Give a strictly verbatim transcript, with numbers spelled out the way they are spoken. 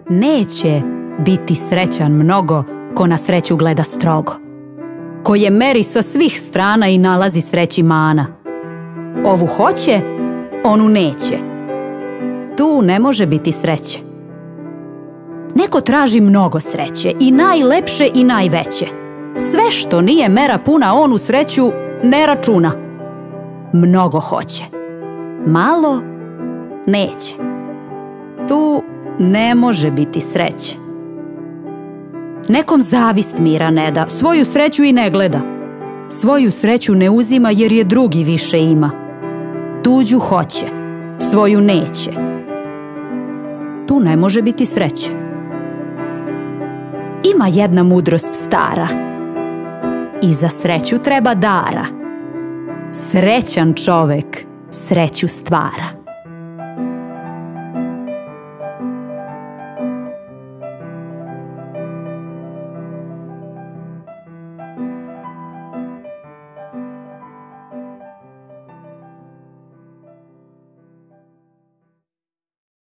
Neće biti srećan mnogo ko na sreću gleda strogo, ko je meri sa svih strana i nalazi sreći mana. Ovu hoće, onu neće. Tu ne može biti sreće. Neko traži mnogo sreće, i najlepše i najveće. Sve što nije mera puna, onu sreću ne računa. Mnogo hoće, malo neće. Tu ne može biti sreće. Nekom zavist mira ne da, svoju sreću i ne gleda. Svoju sreću ne uzima jer je drugi više ima. Tuđu hoće, svoju neće. Tu ne može biti sreće. Ima jedna mudrost stara. I za sreću treba dara. Srećan čovek sreću stvara.